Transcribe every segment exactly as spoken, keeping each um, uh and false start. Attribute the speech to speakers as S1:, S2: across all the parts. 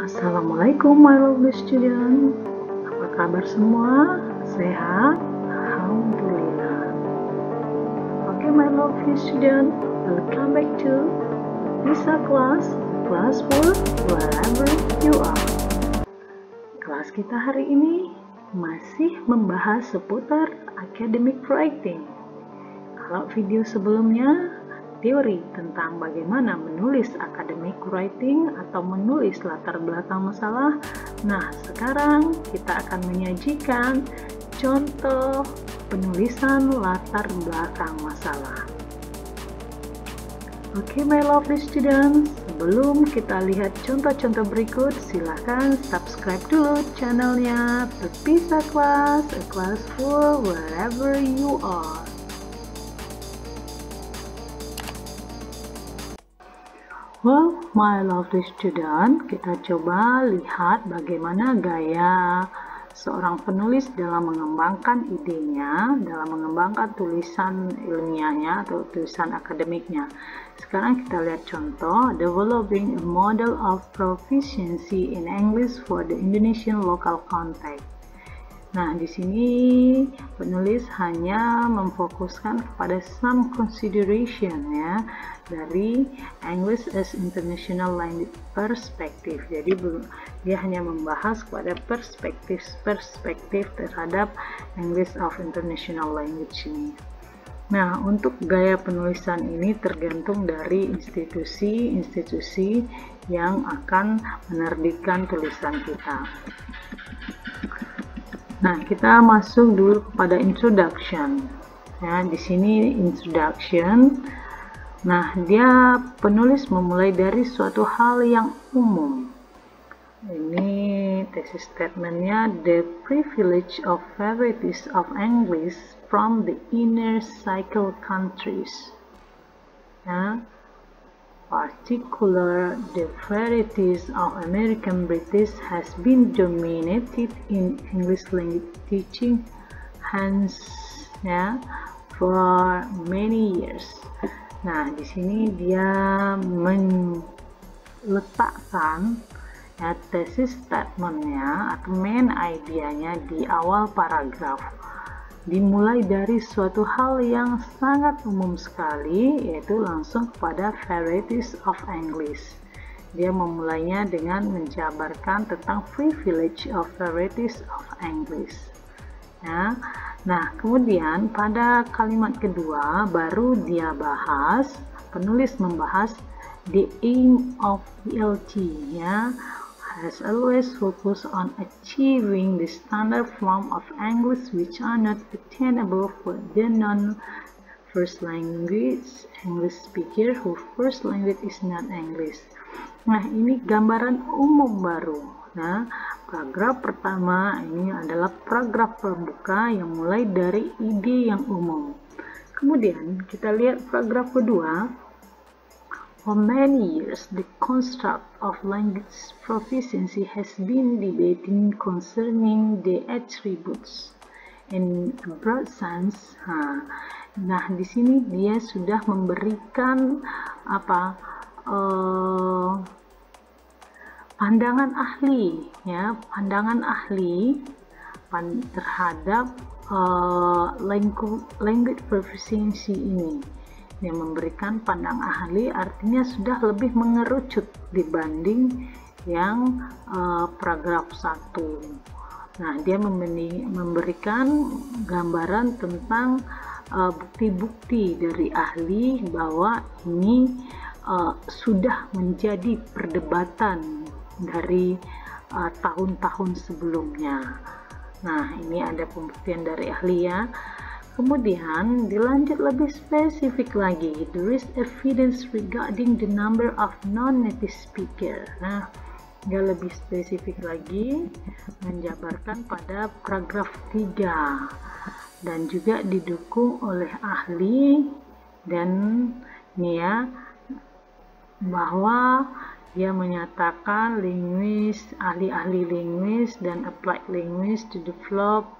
S1: Assalamualaikum my lovely student. Apa kabar semua? Sehat? Alhamdulillah. Oke okay, my lovely student, welcome back to Lisa class, class for wherever you are. Kelas kita hari ini masih membahas seputar academic writing. Kalau video sebelumnya teori tentang bagaimana menulis academic writing atau menulis latar belakang masalah. Nah, sekarang kita akan menyajikan contoh penulisan latar belakang masalah. Oke, okay, my lovely students, sebelum kita lihat contoh-contoh berikut, silahkan subscribe dulu channelnya Pepisa Class, a class for wherever you are. Well, my lovely student, kita coba lihat bagaimana gaya seorang penulis dalam mengembangkan idenya, dalam mengembangkan tulisan ilmiahnya atau tulisan akademiknya. Sekarang kita lihat contoh, developing a model of proficiency in English for the Indonesian local context. Nah, di sini penulis hanya memfokuskan kepada some consideration ya dari English as international language perspective. Jadi dia hanya membahas pada perspektif-perspektif terhadap English of international language ini. Nah, untuk gaya penulisan ini tergantung dari institusi-institusi yang akan menerbitkan tulisan kita. Nah, kita masuk dulu kepada introduction. Ya, di sini introduction. Nah, dia penulis memulai dari suatu hal yang umum. Ini tesis statementnya, the privilege of varieties of English from the inner cycle countries. Ya, particular the varieties of American British has been dominated in English language teaching hence ya for many years. Nah, di sini dia meletakkan ya tesis statementnya atau main idenya di awal paragraf. Dimulai dari suatu hal yang sangat umum sekali, yaitu langsung kepada varieties of English. Dia memulainya dengan menjabarkan tentang privilege of varieties of English. Ya. Nah, kemudian pada kalimat kedua baru dia bahas, penulis membahas the aim of E L T ya. Has always focused on achieving the standard form of English which are not attainable for the non-first language English speaker who first language is not English. Nah, ini gambaran umum baru. Nah, paragraf pertama ini adalah paragraf pembuka yang mulai dari ide yang umum. Kemudian kita lihat paragraf kedua. For many years, the construct of language proficiency has been debating concerning the attributes. In a broad sense, ha. Nah di sini dia sudah memberikan apa uh, pandangan ahli, ya pandangan ahli pan terhadap uh, language, language proficiency ini. Yang memberikan pandang ahli artinya sudah lebih mengerucut dibanding yang uh, paragraf satu. Nah, dia memberikan gambaran tentang bukti-bukti uh, dari ahli bahwa ini uh, sudah menjadi perdebatan dari tahun-tahun uh, sebelumnya. Nah, ini ada pembuktian dari ahli ya. Kemudian dilanjut lebih spesifik lagi, there is evidence regarding the number of non-native speaker. Nah, dia lebih spesifik lagi, menjabarkan pada paragraf tiga dan juga didukung oleh ahli dan ini ya bahwa dia menyatakan linguis, ahli-ahli linguis dan applied linguis to develop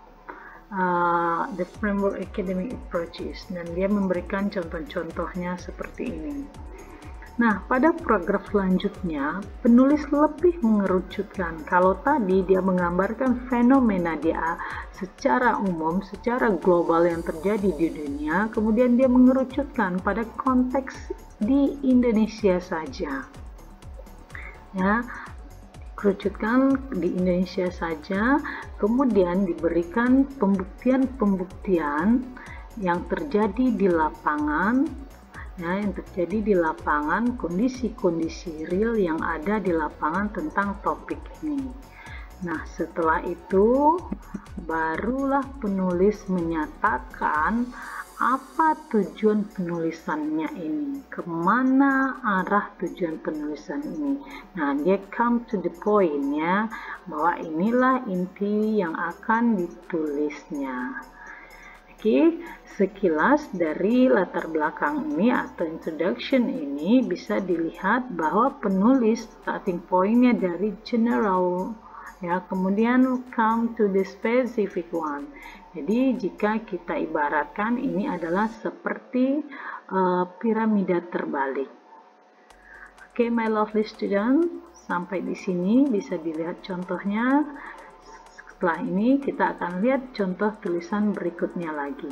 S1: Uh, the framework academic approaches, dan dia memberikan contoh-contohnya seperti ini. Nah, pada paragraf selanjutnya, penulis lebih mengerucutkan. Kalau tadi dia menggambarkan fenomena dia secara umum, secara global yang terjadi di dunia, kemudian dia mengerucutkan pada konteks di Indonesia saja. Ya, kerucutkan di Indonesia saja, kemudian diberikan pembuktian-pembuktian yang terjadi di lapangan, ya, yang terjadi di lapangan, kondisi-kondisi real yang ada di lapangan tentang topik ini. Nah, setelah itu barulah penulis menyatakan apa tujuan penulisannya ini, kemana arah tujuan penulisan ini. Nah, dia come to the point, ya, bahwa inilah inti yang akan ditulisnya. Oke, sekilas dari latar belakang ini atau introduction ini bisa dilihat bahwa penulis starting point-nya dari general, ya, kemudian come to the specific one. Jadi jika kita ibaratkan ini adalah seperti uh, piramida terbalik. Oke, my lovely student, sampai di sini bisa dilihat contohnya. Setelah ini kita akan lihat contoh tulisan berikutnya lagi.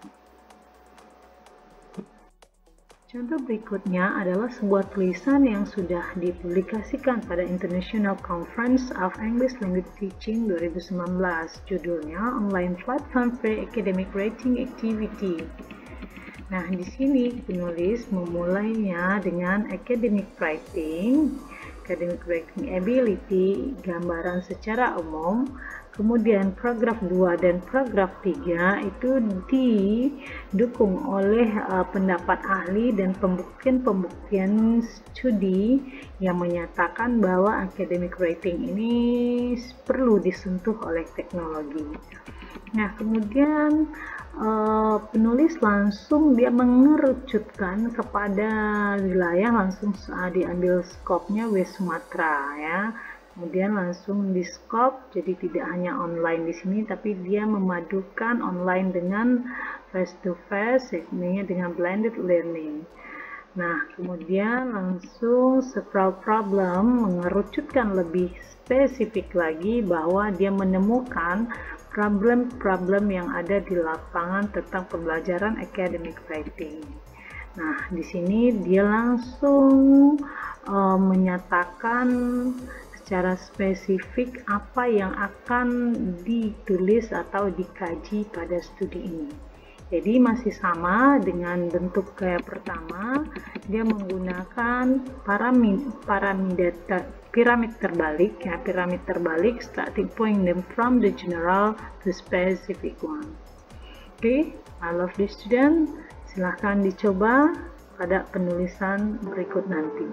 S1: Contoh berikutnya adalah sebuah tulisan yang sudah dipublikasikan pada International Conference of English Language Teaching dua ribu sembilan belas. Judulnya Online Platform for Academic Writing Activity. Nah, di sini penulis memulainya dengan academic writing, academic writing ability, gambaran secara umum. Kemudian paragraf dua dan paragraf tiga itu didukung oleh uh, pendapat ahli dan pembuktian-pembuktian studi yang menyatakan bahwa academic writing ini perlu disentuh oleh teknologi. Nah, kemudian uh, penulis langsung dia mengerucutkan kepada wilayah, langsung uh, diambil skopnya West Sumatera, ya. Kemudian langsung di skop, jadi tidak hanya online di sini, tapi dia memadukan online dengan face to face, yakni dengan blended learning. Nah, kemudian langsung several problem mengerucutkan lebih spesifik lagi bahwa dia menemukan problem-problem yang ada di lapangan tentang pembelajaran academic writing. Nah, di sini dia langsung uh, menyatakan secara spesifik apa yang akan ditulis atau dikaji pada studi ini. Jadi masih sama dengan bentuk kayak pertama, dia menggunakan piramid, piramid, piramid terbalik, ya, piramid terbalik, starting point them from the general to specific one. Oke, okay, I love this student. Silahkan dicoba pada penulisan berikut nanti.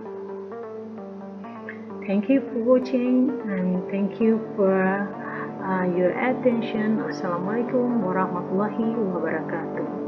S1: Thank you for watching and thank you for uh, your attention. Assalamualaikum warahmatullahi wabarakatuh.